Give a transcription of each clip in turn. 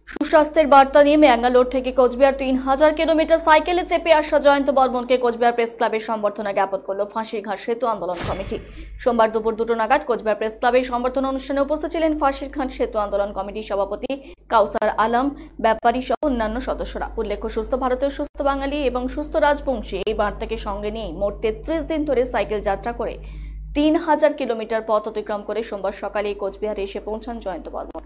সুস্বাস্থ্যের বার্তা নিয়ে ম্যাঙ্গালোর থেকে কোচবিহার ৩,০০০ কিলোমিটার সাইকেলে চেপে আসা জয়ন্ত বর্মনকে কোচবিহার প্রেস ক্লাবের সম্বর্ধনা জ্ঞাপন করল ফাঁসির ঘাট সেতু আন্দোলন কমিটি। সোমবার দুপুর ২টো নাগাদ কোচবিহার প্রেস ক্লাবের সম্বর্ধনা অনুষ্ঠানে উপস্থিত ছিলেন ফাঁসির ঘাট সেতু আন্দোলন কমিটির সভাপতি কাউসার আলম ব্যাপারী সহ অন্যান্য সদস্যরা। উল্লেখ্য, সুস্থ ভারতীয়, সুস্থ বাঙালি এবং সুস্থ রাজবংশী এই বার্তাকে সঙ্গে নিয়ে মোট ৩৩ দিন ধরে সাইকেল যাত্রা করে ৩,০০০ কিলোমিটার পথ অতিক্রম করে সোমবার সকালে কোচবিহারে এসে পৌঁছান জয়ন্ত বর্মন।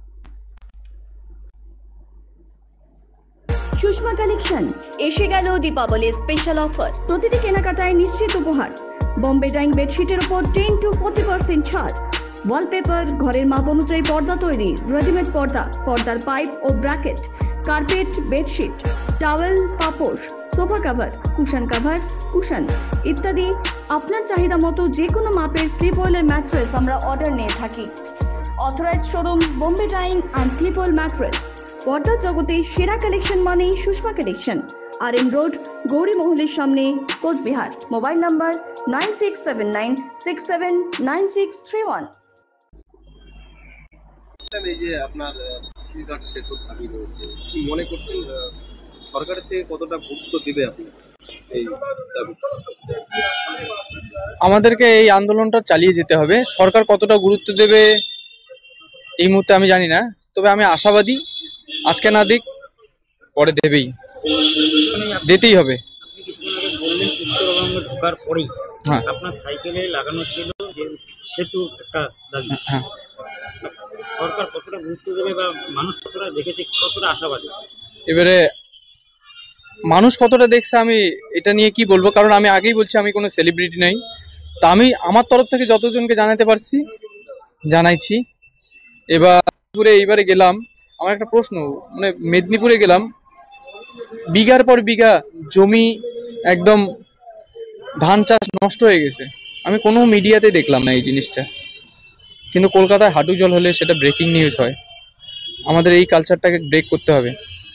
সুষমা কালেকশন এসে গেল দীপাবলির স্পেশাল অফার। প্রতিটি কেনাকাটায় নিশ্চিত উপহার। বোম্বে ডাইং বেডশিটের উপর 10 to 40% ছাড়। ওয়ালপেপার, ঘরের মাপ অনুযায়ী পর্দা তৈরি, রেডিমেড পর্দা, পর্দার পাইপ ও ব্র্যাকেট, কার্পেট, বেডশিট, টাওয়েল, পাপোশ, sofa cover, cushion cover, cushion ইত্যাদি আপনার চাহিদা মতো যে কোনো মাপের স্লিপ ওয়েলের ম্যাট্রেস আমরা অর্ডার নিয়ে থাকি। Authorised showroom Bombay Dyeing and Sleepwell mattress. পর্দার জগতে সেরা কালেকশন মানেই সুষমা কালেকশন। RM রোড, গৌরী মহলের সামনে, কোচবিহার। Mobile number 9679679631। এই যে আপনার ফাঁসিঘাট সেতু দাবি রয়েছে, কি মনে করছেন সরকারের থেকে কতটা গুরুত্ব দিবে আপনি এই দাবি? আমাদেরকে এই আন্দোলনটা চালিয়ে যেতে হবে। সরকার কতটা গুরুত্ব দেবে এই মুহূর্তে আমি জানি না, তবে আমি আশাবাদী আজকে না দিক পরে দেবেই, দিতেই হবে। আপনি কিছুক্ষণ আগে বললেন উত্তরবঙ্গে ঢোকার পরেই আপনার সাইকেলে লাগানো ছিল যে সেতু একটা দাবি। সরকার কতটা গুরুত্ব দেবে বা মানুষ কতটা দেখেছে, কতটা আশাবাদী? এবারে মানুষ কতটা দেখছে আমি এটা নিয়ে কি বলবো, কারণ আমি আগেই বলছি আমি কোনো সেলিব্রিটি নই। তা আমি আমার তরফ থেকে যতজনকে জানাতে পারছি জানাইছি। এইবারে গেলাম, আমার একটা প্রশ্ন, মানে মেদিনীপুরে গেলাম, বিঘার পর বিঘা জমি একদম ধান চাষ নষ্ট হয়ে গেছে। আমি কোনো মিডিয়াতে দেখলাম না এই জিনিসটা, কিন্তু কলকাতায় হাঁটু জল হলে সেটা ব্রেকিং নিউজ হয়। আমাদের এই কালচারটাকে ব্রেক করতে হবে।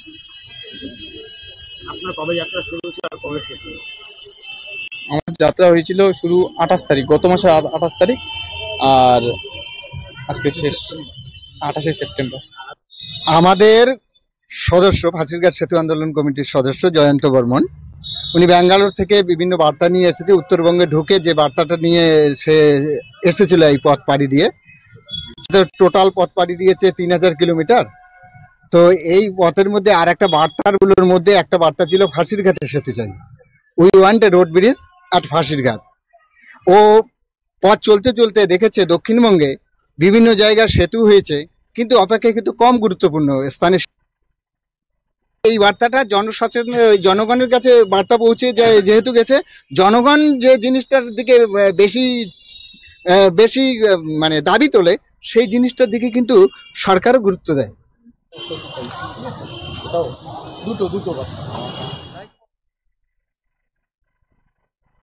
আপনার কবে যাত্রা শুরু হচ্ছে আর কবে শেষ হবে? আমার যাত্রা হয়েছিল শুরু 28 তারিখ, গত মাসের 28 তারিখ, আর আজকে শেষ 28শে সেপ্টেম্বর। আমাদের সদস্য ফাঁসিঘাট সেতু আন্দোলন কমিটির সদস্য জয়ন্ত বর্মন, উনি ব্যাঙ্গালোর থেকে বিভিন্ন বার্তা নিয়ে এসেছে। উত্তরবঙ্গে ঢুকে যে বার্তাটা নিয়ে সে এসেছিল এই পথ পাড়ি দিয়ে, টোটাল পথ পাড়ি দিয়েছে 3000 কিলোমিটার। তো এই পথের মধ্যে আর একটা বার্তাগুলোর মধ্যে একটা বার্তা ছিল ফাঁসির ঘাটে সেতু চাই, we want a road bridge at Phansir Ghat. ও পথ চলতে চলতে দেখেছে দক্ষিণবঙ্গে বিভিন্ন জায়গায় সেতু হয়েছে, কিন্তু অপেক্ষাকৃত কম গুরুত্বপূর্ণ স্থানে এই বার্তাটা জনগণের কাছে বার্তা পৌঁছে যায়। যেহেতু গেছে, জনগণ যে জিনিসটার দিকে বেশি মানে দাবি তোলে, সেই জিনিসটার দিকে কিন্তু সরকারও গুরুত্ব দেয়। দুটো কথা